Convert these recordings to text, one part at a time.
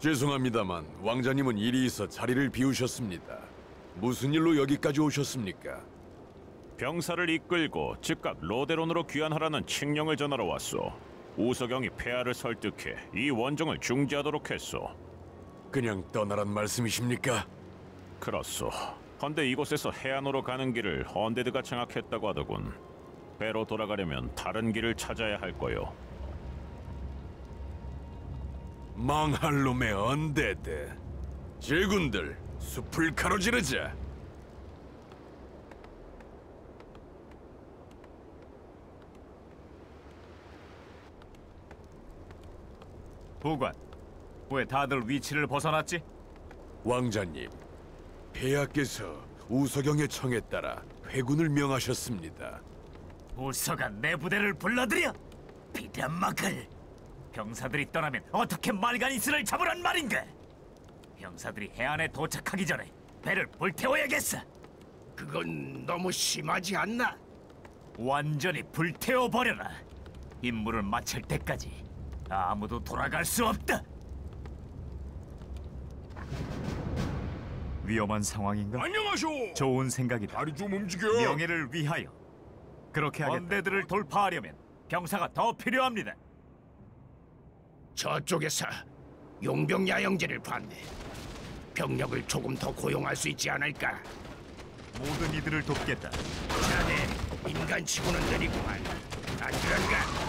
죄송합니다만 왕자님은 일이 있어 자리를 비우셨습니다. 무슨 일로 여기까지 오셨습니까? 병사를 이끌고 즉각 로데론으로 귀환하라는 칙령을 전하러 왔소. 우서경이 폐하를 설득해 이 원정을 중지하도록 했소. 그냥 떠나란 말씀이십니까? 그렇소. 헌데 이곳에서 해안으로 가는 길을 언데드가 장악했다고 하더군. 배로 돌아가려면 다른 길을 찾아야 할 거요. 망할 놈의 언데드. 제군들, 숲을 가로지르자. 보관, 왜 다들 위치를 벗어났지? 왕자님, 폐하께서 우서경의 청에 따라 회군을 명하셨습니다. 우서가 내 부대를 불러들여! 비련막을! 병사들이 떠나면 어떻게 말간이스를 잡으란 말인가? 병사들이 해안에 도착하기 전에 배를 불태워야겠어! 그건 너무 심하지 않나? 완전히 불태워버려라! 임무를 마칠 때까지 아무도 돌아갈 수 없다! 위험한 상황인가? 안녕하쇼. 좋은 생각이다. 다리 좀 움직여. 명예를 위하여 그렇게 하겠다. 언데드를 돌파하려면 병사가 더 필요합니다. 저쪽에서 용병 야영제를 봤네. 병력을 조금 더 고용할 수 있지 않을까? 모든 이들을 돕겠다. 자네 인간치고는 느리구만. 안 그런가?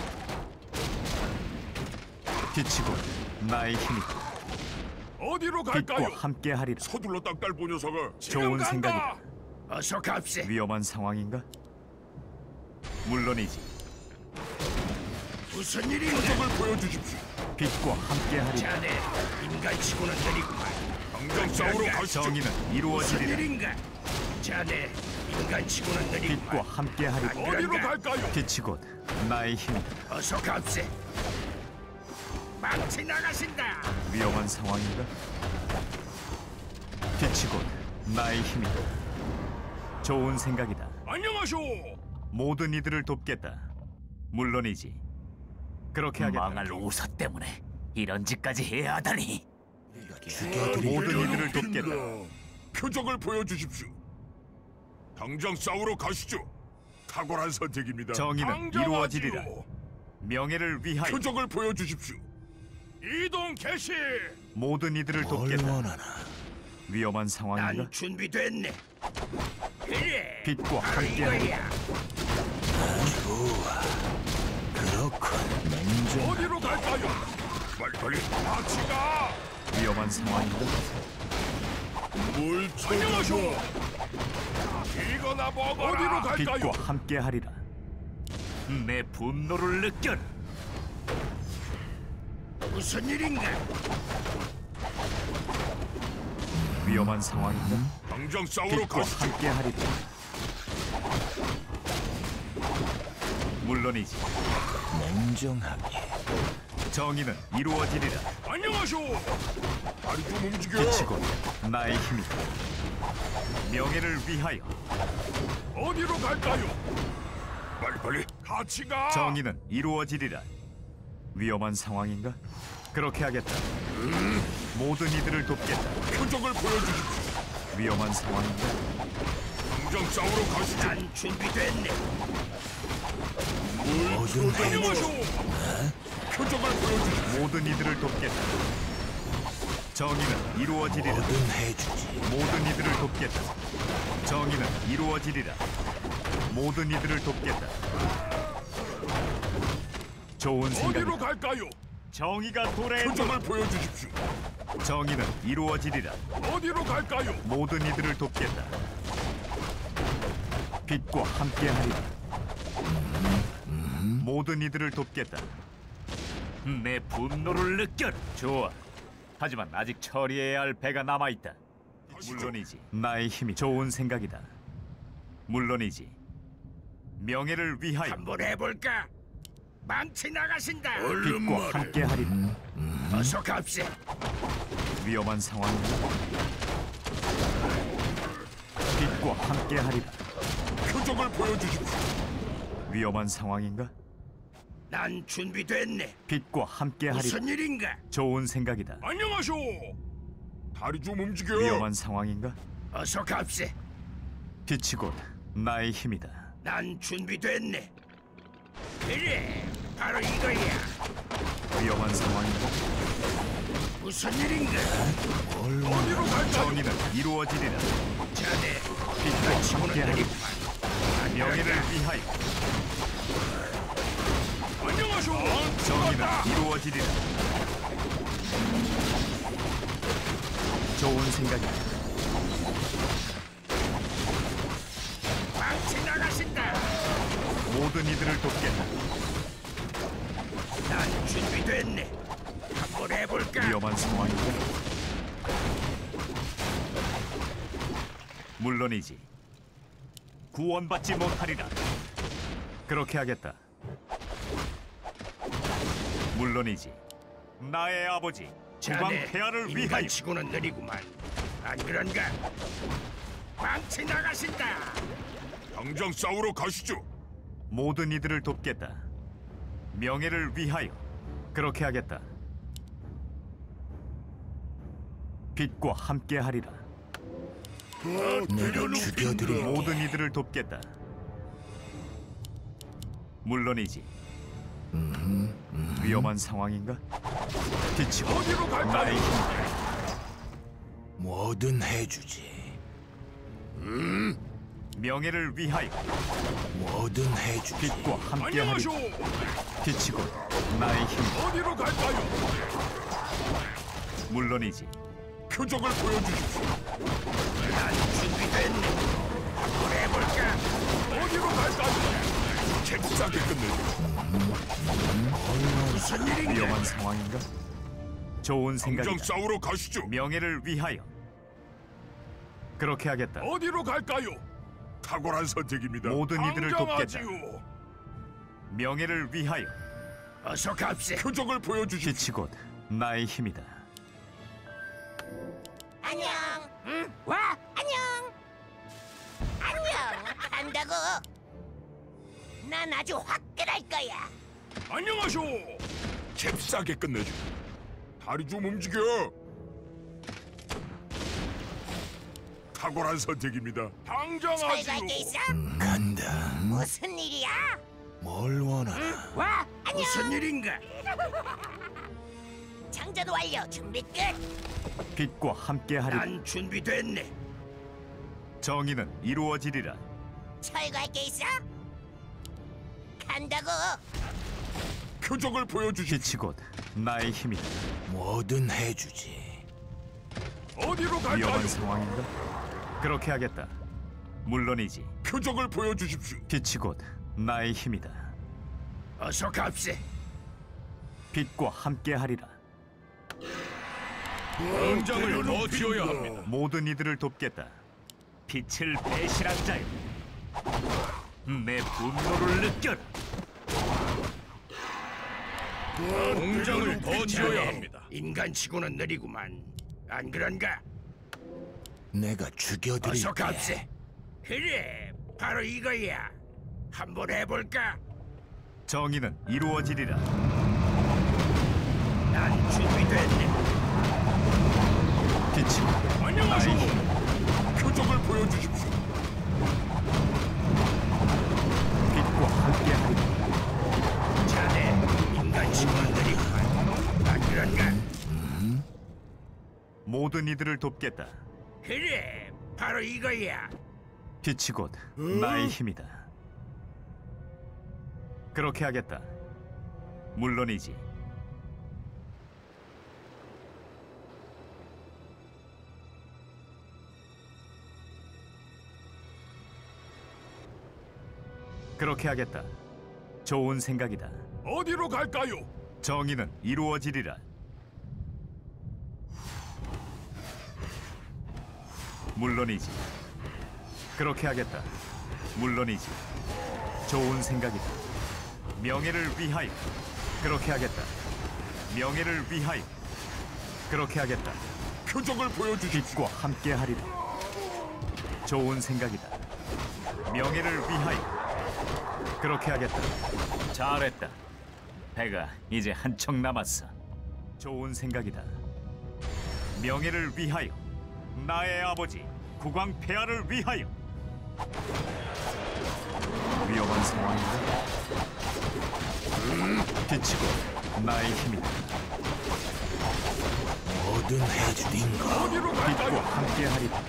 빛이고 나의 힘이다. 어디로 빛과 함께하리라. 서둘러 딱달보 녀석아. 좋은 생각이다. 어서 갑세. 위험한 상황인가? 물론이지. 무슨 일인가? 표정을 보여주십시오. 빛과 함께하리라. 자네 인간치고는 느리구만. 당장 싸우러 가시죠. 정의는 무슨 이루어지리라. 일인가? 자네 인간치고는 느리구만. 빛과 함께하리라. 어디로 갈까요? 빛이 곧 나의 힘이다. 어서 갑세. 망치 나가신다. 위험한 상황인가? 빛이 곧 나의 힘이다. 좋은 생각이다. 안녕하쇼. 모든 이들을 돕겠다. 물론이지. 그렇게 하겠다. 망할 우서 때문에 이런 짓까지 해야 하다니. 모든 이들을 돕겠다. 표정을 보여주십시오. 당장 싸우러 가시죠. 탁월한 선택입니다. 정의는 이루어지리라. 명예를 위하여 표정을 보여주십시오. 이동 개시. 모든 이들을 돕겠다. 위험한 상황인가? 난 준비됐네. 그래. 빛과 바로 함께하리라. 이거야. 그렇군. 어디로 갈까요? 빨리 같이 가. 위험한 상황인가? 뭘 안녕하쇼. 이거나 먹어라. 어디로 갈까요? 빛과 함께하리라. 내 분노를 느껴라. 무슨 일인가? 위험한 상황인가? 당장 싸우러 빛과 가시죠. 함께하리라. 물론이지. 냉정하게. 정의는 이루어지리라. 안녕하쇼. 다리 좀 움직여. 빛이 곧 나의 힘이다. 명예를 위하여 어디로 갈까요? 빨리 같이 가. 정의는 이루어지리라. 위험한 상황인가? 그렇게 하겠다. 모든 이들을 돕겠다. 표정을 보여주십시오. 위험한 상황인가? 당장 싸우러 가시죠. 난 준비됐네. 안녕하쇼. 표정을 보여주십시오. 모든 이들을 돕겠다. 정의는 이루어지리라. 모든 이들을 돕겠다. 정의는 이루어지리라. 모든 이들을 돕겠다. 좋은 어디로 생각이다. 갈까요? 정의가 도래했다. 표정을 보여주십시오. 정의는 이루어지리라. 어디로 갈까요? 모든 이들을 돕겠다. 빛과 함께하리라. 모든 이들을 돕겠다. 내 분노를 느껴라. 좋아. 하지만 아직 처리해야 할 배가 남아있다. 물론이지. 나의 힘이 좋은 생각이다. 물론이지. 명예를 위하여 한번 해볼까? 망치 나가신다. 빛과 함께하리라. 어서 갑세. 위험한 상황이다. 빛과 함께하리라. 표정을 보여주십시오. 위험한 상황인가? 난 준비됐네. 빛과 함께하리라. 무슨 일인가? 좋은 생각이다. 안녕하쇼. 다리 좀 움직여. 위험한 상황인가? 어서 갑세. 빛이 곧 나의 힘이다. 난 준비됐네. 그래, 바로 이거야. 위험한 상황인가? 무슨 일인가? 어디로 갈까요? 정의는 이루어지리라. 자네, 빛과 치고는 함께하리라. 느리구만. 명예를 위하여. 안녕하쇼. 정의는 이루어지리라. 좋은 생각이다. 망치 나가신다. 모든 이들을 돕겠다. 난 준비됐네. 한번 해볼까? 위험한 상황인가? 물론이지. 구원받지 못하리라. 그렇게 하겠다. 물론이지. 나의 아버지 주방 자네, 폐하를 위하여. 인간치고는 느리구만. 안 그런가? 망치 나가신다. 당장 싸우러 가시죠. 모든 이들을 돕겠다. 명예를 위하여. 그렇게 하겠다. 빛과 함께하리라. 내가 죽여드릴. 모든 이들을 돕겠다. 물론이지. 위험한 상황인가? 빛이 어디로 갈까요? 나의 힘. 뭐든 해주지. 명예를 위하여. 뭐든 해주지. 빛과 안녕하쇼. 함께하리라. 빛이 곧 나의 힘. 어디로 갈까요? 물론이지. 표적을 보여주십시오. 난 준비됐네. 한번 해볼까? 어디로 갈까요? 잽싸게 끝내죠. 무슨 일인가? 위험한 상황인가? 좋은 당장 생각이다. 싸우러 가시죠. 명예를 위하여. 그렇게 하겠다. 어디로 갈까요? 탁월한 선택입니다. 모든 이들을 돕겠다. 당장하지요. 명예를 위하여. 어서 갑세. 표적을 보여주십시오. 빛이 곧 나의 힘이다. 안녕. 응? 와, 안녕. 안녕. 간다고. 난 아주 화끈할 거야. 안녕하쇼. 잽싸게 끝내죠. 다리 좀 움직여. 탁월한 선택입니다. 당장하지요. 철거할 게 있어? 간다. 무슨 일이야? 뭘 원하나? 와, 안녕. 무슨 일인가? 장전 완료. 준비 끝. 빛과 함께하리라. 난 준비됐네. 정의는 이루어지리라. 철거할 게 있어? 간다고. 표적을 보여주십시오. 빛이 곧 나의 힘이다. 뭐든 해주지. 어디로 갈까요? 위험한 상황인가? 그렇게 하겠다. 물론이지. 표적을 보여주십시오. 빛이 곧 나의 힘이다. 어서 갑세. 빛과 함께하리라. 당장을 더 지어야 합니다. 모든 이들을 돕겠다. 빛을 배신한 자여. 내 분노를 느껴라. 공장을 더 지어야 합니다. 인간치고는 느리구만. 안 그런가? 내가 죽여드릴게. 어서 갑세. 그래, 바로 이거야. 한번 해볼까? 정의는 이루어지리라. 난 준비됐네. 빛이 곧 안녕하쇼. 나의 힘. 표적을 보여주십시오. 빛과 함께하리라. 자네, 인간치고는 느리구만. 안 그런가? 모든 이들을 돕겠다. 그래, 바로 이거야. 빛이 곧 나의 힘이다. 그렇게 하겠다. 물론이지. 그렇게 하겠다. 좋은 생각이다. 어디로 갈까요? 정의는 이루어지리라. 물론이지. 그렇게 하겠다. 물론이지. 좋은 생각이다. 명예를 위하여. 그렇게 하겠다. 명예를 위하여. 그렇게 하겠다. 표적을 보여주십시오. 빛과 함께하리라. 좋은 생각이다. 명예를 위하여. 그렇게 하겠다. 잘했다. 배가 이제 한 척 남았어. 좋은 생각이다. 명예를 위하여, 나의 아버지 국왕 폐하를 위하여. 위험한 상황인가? 비치고 나의 힘이다. 뭐든 해주든가. 빛과 함께하리라.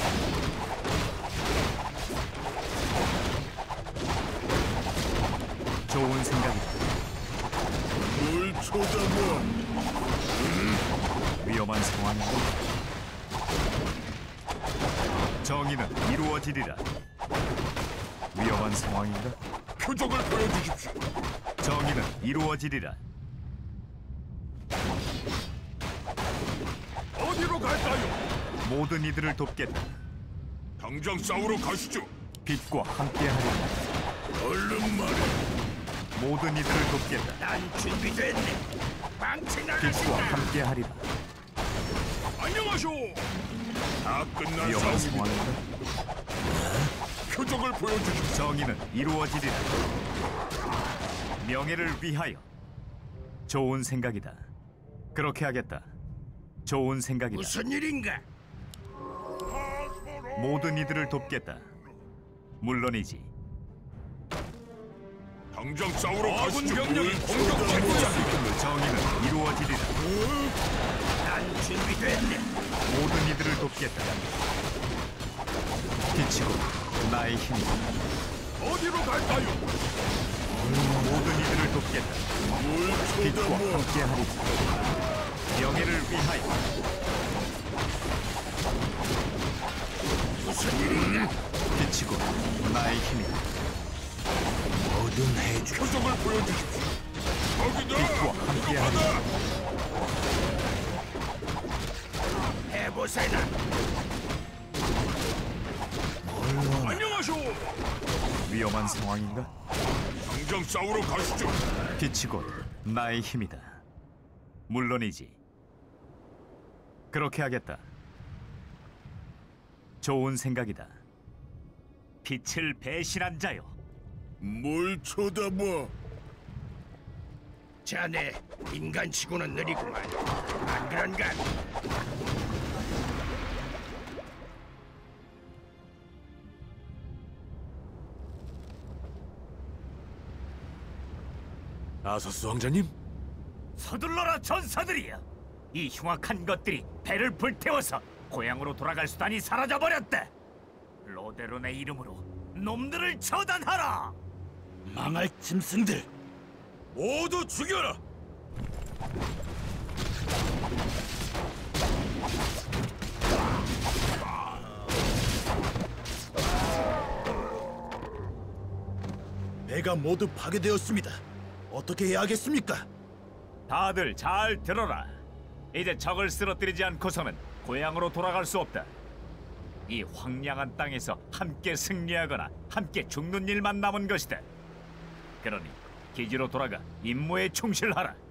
좋은 생각이다. 뭘 쳐다봐? 위험한 상황인가? 정의는 이루어지리라. 위험한 상황인가? 표적을 보여주십시오. 정의는 이루어지리라. 어디로 갈까요? 모든 이들을 돕겠다. 당장 싸우러 가시죠. 빛과 함께하리라. 얼른 말해. 모든 이들을 돕겠다. 난 준비됐네. 망치 빛과 나가신다. 함께하리라. 안녕하쇼. 다 끝난 위험한 싸움입니다. 상황인가? 표적을 보여주십시오. 정의는 이루어지리라. 명예를 위하여. 좋은 생각이다. 그렇게 하겠다. 좋은 생각이다. 무슨 일인가? 모든 이들을 돕겠다. 물론이지. 당장 싸우러 가시죠. 병력이 공격받고 정의는 이루어지리라. 난 준비됐네. 모든 이들을 돕겠다. 빛이고 나의 힘이다. 어디로 갈까요? 모든 이들을 돕겠다. 빛과 함께하리라. 명예를 위하여. 무슨 일인가? 빛이고 나의 힘이다. 뭐든 해주. 표적을 보여주십시오. 거기다. 빛과 함께하리라. 해보세나. 안녕하쇼. 위험한 상황인가? 당장 싸우러 가시죠. 빛이고 나의 힘이다. 물론이지. 그렇게 하겠다. 좋은 생각이다. 빛을 배신한 자요. 뭘 쳐다봐? 자네 인간치고는 느리구만. 안 그런가? 아서스 왕자님? 서둘러라 전사들이여. 이 흉악한 것들이 배를 불태워서 고향으로 돌아갈 수단이 사라져버렸다. 로데론의 이름으로 놈들을 처단하라. 망할 짐승들. 모두 죽여라. 배가 모두 파괴되었습니다. 어떻게 해야 하겠습니까? 다들 잘 들어라. 이제 적을 쓰러뜨리지 않고서는 고향으로 돌아갈 수 없다. 이 황량한 땅에서 함께 승리하거나 함께 죽는 일만 남은 것이다. 그러니 기지로 돌아가 임무에 충실하라.